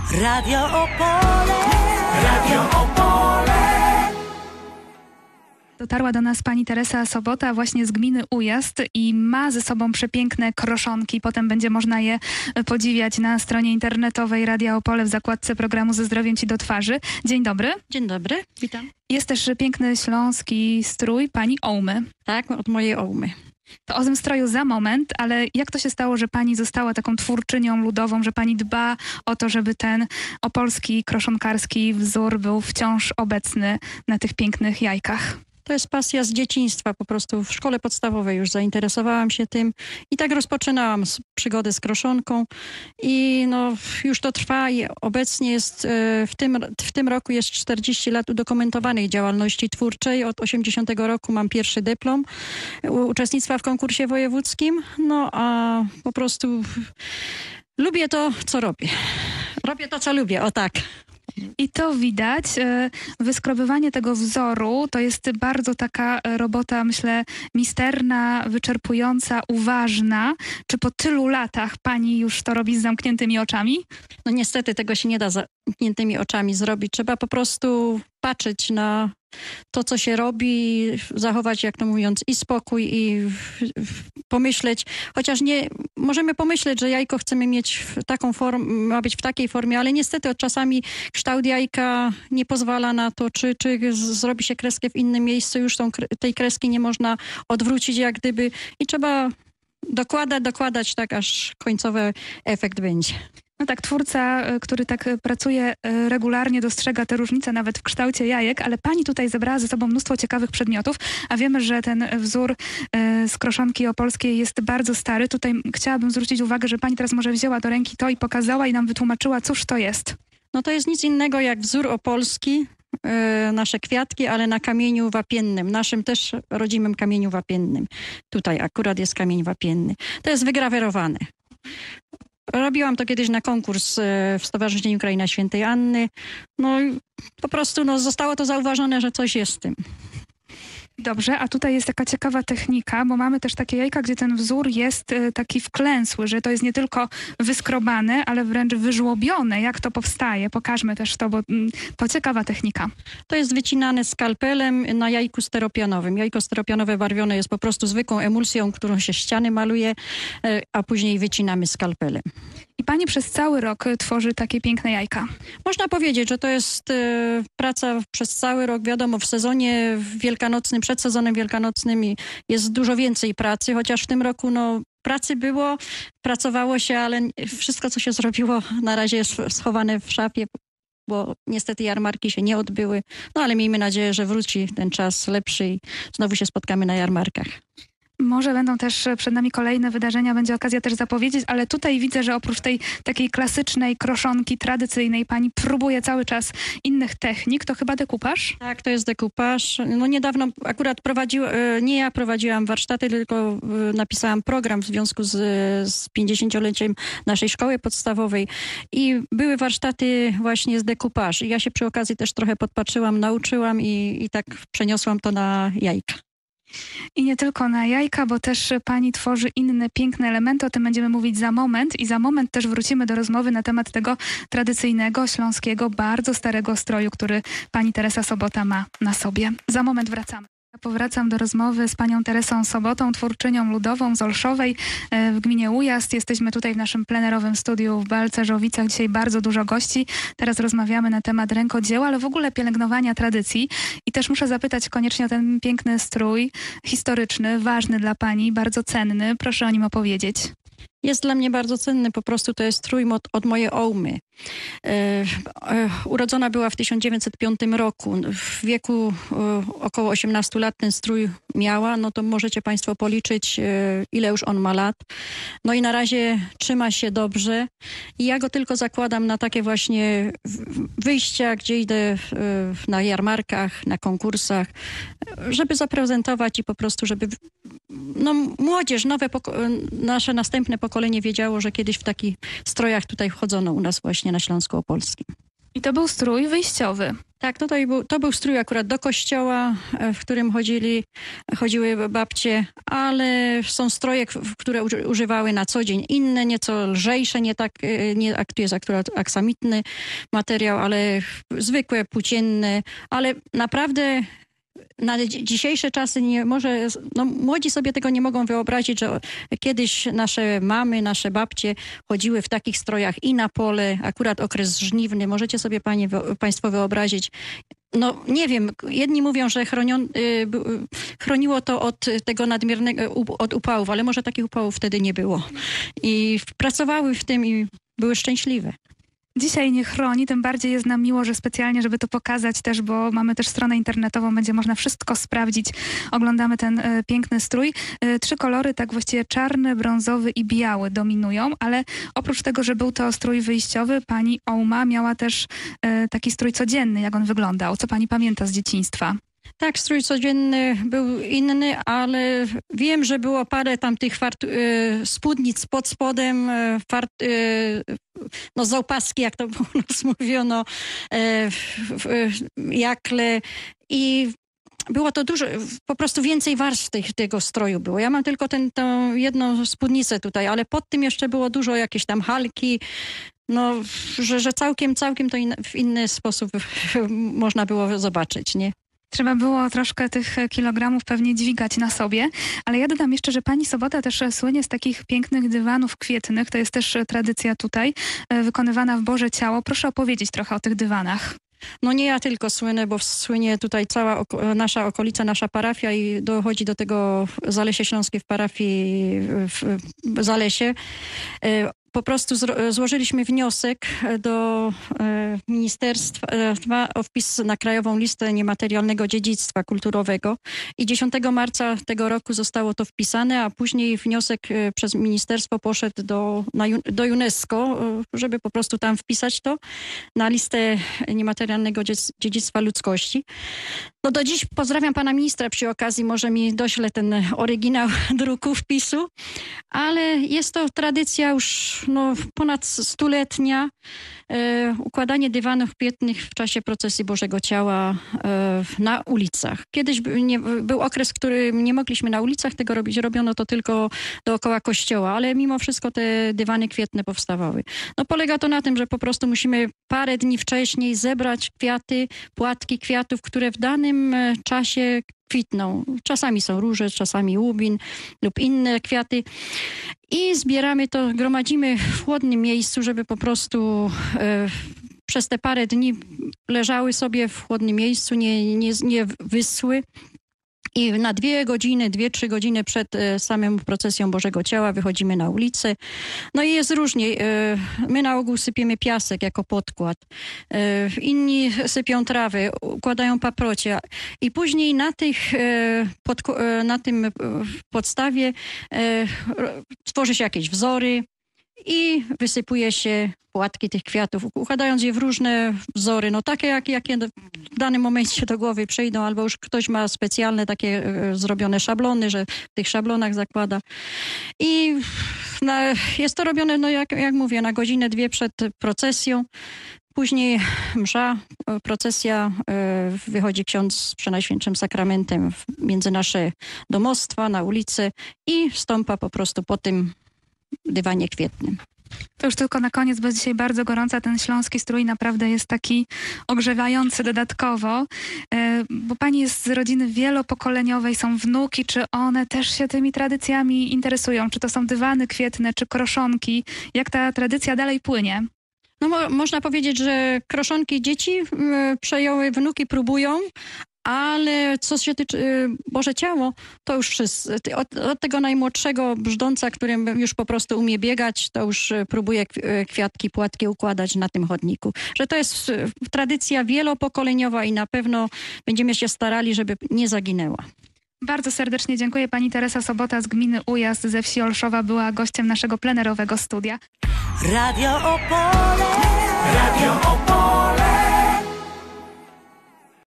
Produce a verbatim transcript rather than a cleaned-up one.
Radio Opole, Radio Opole. Dotarła do nas pani Teresa Sobota właśnie z gminy Ujazd i ma ze sobą przepiękne kroszonki. Potem będzie można je podziwiać na stronie internetowej Radia Opole w zakładce programu Ze zdrowiem ci do twarzy. Dzień dobry. Dzień dobry, witam. Jest też piękny śląski strój pani Ołmy. Tak, od mojej Ołmy. To o tym stroju za moment, ale jak to się stało, że pani została taką twórczynią ludową, że pani dba o to, żeby ten opolski kroszonkarski wzór był wciąż obecny na tych pięknych jajkach? To jest pasja z dzieciństwa, po prostu w szkole podstawowej już zainteresowałam się tym i tak rozpoczynałam przygodę z kroszonką i no już to trwa i obecnie jest w tym, w tym roku jest czterdzieści lat udokumentowanej działalności twórczej. Od osiemdziesiątego roku mam pierwszy dyplom uczestnictwa w konkursie wojewódzkim, no a po prostu lubię to, co robię. Robię to, co lubię, o tak. I to widać. Wyskrobywanie tego wzoru to jest bardzo taka robota, myślę, misterna, wyczerpująca, uważna. Czy po tylu latach pani już to robi z zamkniętymi oczami? No niestety tego się nie da z zamkniętymi oczami zrobić. Trzeba po prostu patrzeć na to, co się robi, zachować, jak to mówiąc, i spokój, i pomyśleć, chociaż nie, możemy pomyśleć, że jajko chcemy mieć w taką formę, ma być w takiej formie, ale niestety czasami kształt jajka nie pozwala na to, czy, czy zrobi się kreskę w innym miejscu, już tą, tej kreski nie można odwrócić jak gdyby i trzeba dokładać, dokładać tak, aż końcowy efekt będzie. No tak, twórca, który tak pracuje regularnie, dostrzega te różnice nawet w kształcie jajek, ale pani tutaj zebrała ze sobą mnóstwo ciekawych przedmiotów, a wiemy, że ten wzór z kroszonki opolskiej jest bardzo stary. Tutaj chciałabym zwrócić uwagę, że pani teraz może wzięła do ręki to i pokazała i nam wytłumaczyła, cóż to jest. No to jest nic innego jak wzór opolski, nasze kwiatki, ale na kamieniu wapiennym, naszym też rodzimym kamieniu wapiennym. Tutaj akurat jest kamień wapienny. To jest wygrawerowane. Robiłam to kiedyś na konkurs w Stowarzyszeniu Kraina Świętej Anny. No i po prostu no, zostało to zauważone, że coś jest w tym. Dobrze, a tutaj jest taka ciekawa technika, bo mamy też takie jajka, gdzie ten wzór jest taki wklęsły, że to jest nie tylko wyskrobane, ale wręcz wyżłobione. Jak to powstaje? Pokażmy też to, bo to ciekawa technika. To jest wycinane skalpelem na jajku steropianowym. Jajko steropianowe barwione jest po prostu zwykłą emulsją, którą się ściany maluje, a później wycinamy skalpelem. I pani przez cały rok tworzy takie piękne jajka. Można powiedzieć, że to jest e, praca przez cały rok. Wiadomo, w sezonie wielkanocnym, przed sezonem wielkanocnym jest dużo więcej pracy, chociaż w tym roku no, pracy było, pracowało się, ale wszystko, co się zrobiło, na razie jest schowane w szafie, bo niestety jarmarki się nie odbyły. No ale miejmy nadzieję, że wróci ten czas lepszy i znowu się spotkamy na jarmarkach. Może będą też przed nami kolejne wydarzenia, będzie okazja też zapowiedzieć, ale tutaj widzę, że oprócz tej takiej klasycznej kroszonki tradycyjnej pani próbuje cały czas innych technik. To chyba dekupaż? Tak, to jest dekupaż. No niedawno akurat prowadziłam, nie ja prowadziłam warsztaty, tylko napisałam program w związku z, z pięćdziesięcioleciem naszej szkoły podstawowej i były warsztaty właśnie z dekupaż. I ja się przy okazji też trochę podpatrzyłam, nauczyłam i, i tak przeniosłam to na jajka. I nie tylko na jajka, bo też pani tworzy inne piękne elementy. O tym będziemy mówić za moment i za moment też wrócimy do rozmowy na temat tego tradycyjnego, śląskiego, bardzo starego stroju, który pani Teresa Sobota ma na sobie. Za moment wracamy. Powracam do rozmowy z panią Teresą Sobotą, twórczynią ludową z Olszowej w gminie Ujazd. Jesteśmy tutaj w naszym plenerowym studiu w Balcerzowicach. Dzisiaj bardzo dużo gości. Teraz rozmawiamy na temat rękodzieła, ale w ogóle pielęgnowania tradycji. I też muszę zapytać koniecznie o ten piękny strój historyczny, ważny dla pani, bardzo cenny. Proszę o nim opowiedzieć. Jest dla mnie bardzo cenny, po prostu to jest strój od, od mojej Ołmy. E, e, urodzona była w tysiąc dziewięćset piątym roku. W wieku e, około osiemnastu lat ten strój miała, no to możecie państwo policzyć, e, ile już on ma lat. No i na razie trzyma się dobrze i ja go tylko zakładam na takie właśnie wyjścia, gdzie idę e, na jarmarkach, na konkursach, żeby zaprezentować i po prostu, żeby no, młodzież, nowe nasze następne pokolenie wiedziało, że kiedyś w takich strojach tutaj wchodzono u nas właśnie na Śląsku Opolskim. I to był strój wyjściowy. Tak, tutaj był, to był strój akurat do kościoła, w którym chodzili, chodziły babcie, ale są stroje, które używały na co dzień inne, nieco lżejsze, nie tak, nie, tu jest akurat aksamitny materiał, ale zwykłe, płócienne, ale naprawdę na dzisiejsze czasy nie może, no młodzi sobie tego nie mogą wyobrazić, że kiedyś nasze mamy, nasze babcie chodziły w takich strojach i na pole, akurat okres żniwny. Możecie sobie panie, państwo wyobrazić. No nie wiem, jedni mówią, że chronion, chroniło to od tego nadmiernego, od upałów, ale może takich upałów wtedy nie było. I pracowały w tym i były szczęśliwe. Dzisiaj nie chroni, tym bardziej jest nam miło, że specjalnie, żeby to pokazać też, bo mamy też stronę internetową, będzie można wszystko sprawdzić. Oglądamy ten y, piękny strój. Y, trzy kolory, tak właściwie czarny, brązowy i biały dominują, ale oprócz tego, że był to strój wyjściowy, pani Ouma miała też y, taki strój codzienny. Jak on wyglądał? Co pani pamięta z dzieciństwa? Tak, strój codzienny był inny, ale wiem, że było parę tam tych fart, y, spódnic pod spodem, y, fart, y, no z opaski, jak to u nas mówiono, y, jakle i było to dużo, po prostu więcej warstw tych, tego stroju było. Ja mam tylko ten, tą jedną spódnicę tutaj, ale pod tym jeszcze było dużo jakieś tam halki, no, że, że całkiem, całkiem to in, w inny sposób można było zobaczyć, nie? Trzeba było troszkę tych kilogramów pewnie dźwigać na sobie, ale ja dodam jeszcze, że pani Sobota też słynie z takich pięknych dywanów kwietnych. To jest też tradycja tutaj, wykonywana w Boże Ciało. Proszę opowiedzieć trochę o tych dywanach. No nie ja tylko słynę, bo słynie tutaj cała oko- nasza okolica, nasza parafia i dochodzi do tego Zalesie Śląskie w parafii w Zalesie. Po prostu zro- złożyliśmy wniosek do e, ministerstwa o wpis na Krajową Listę Niematerialnego Dziedzictwa Kulturowego i dziesiątego marca tego roku zostało to wpisane, a później wniosek e, przez ministerstwo poszedł do, na, do UNESCO, e, żeby po prostu tam wpisać to na listę niematerialnego dziedzictwa ludzkości. No do dziś pozdrawiam pana ministra przy okazji, może mi dośle ten oryginał druku wpisu, ale jest to tradycja już no, ponad stuletnia. E, układanie dywanów kwietnych w czasie procesji Bożego Ciała e, na ulicach. Kiedyś by, nie, był okres, który nie mogliśmy na ulicach tego robić, robiono to tylko dookoła kościoła, ale mimo wszystko te dywany kwietne powstawały. No polega to na tym, że po prostu musimy parę dni wcześniej zebrać kwiaty, płatki kwiatów, które w danym czasie kwitną. Czasami są róże, czasami łubin lub inne kwiaty. I zbieramy to, gromadzimy w chłodnym miejscu, żeby po prostu e, przez te parę dni leżały sobie w chłodnym miejscu, nie, nie, nie wyschły. I na dwie godziny, dwie, trzy godziny przed e, samą procesją Bożego Ciała wychodzimy na ulicę. No i jest różnie. E, my na ogół sypiemy piasek jako podkład. E, inni sypią trawę, układają paprocie. I później na, tych, e, podku- e, na tym e, podstawie e, tworzy się jakieś wzory i wysypuje się płatki tych kwiatów, układając je w różne wzory, no takie, jak, jakie w danym momencie do głowy przyjdą, albo już ktoś ma specjalne takie e, zrobione szablony, że w tych szablonach zakłada. I na, jest to robione, no jak, jak mówię, na godzinę, dwie przed procesją. Później msza, procesja, e, wychodzi ksiądz z Przenajświętszym Sakramentem w, między nasze domostwa, na ulicę i wstąpa po prostu po tym dywanie kwietnym. To już tylko na koniec, bo dzisiaj bardzo gorąca, ten śląski strój naprawdę jest taki ogrzewający dodatkowo, bo pani jest z rodziny wielopokoleniowej, są wnuki, czy one też się tymi tradycjami interesują? Czy to są dywany kwietne, czy kroszonki? Jak ta tradycja dalej płynie? No mo- można powiedzieć, że kroszonki dzieci y, przejęły, wnuki próbują, ale co się tyczy y, Boże Ciało, to już wszyscy. Od, od tego najmłodszego brzdąca, którym już po prostu umie biegać, to już y, próbuje y, kwiatki, płatki układać na tym chodniku. Że to jest y, tradycja wielopokoleniowa i na pewno będziemy się starali, żeby nie zaginęła. Bardzo serdecznie dziękuję. Pani Teresa Sobota z gminy Ujazd ze wsi Olszowa była gościem naszego plenerowego studia. Radio Opole, Radio Opole.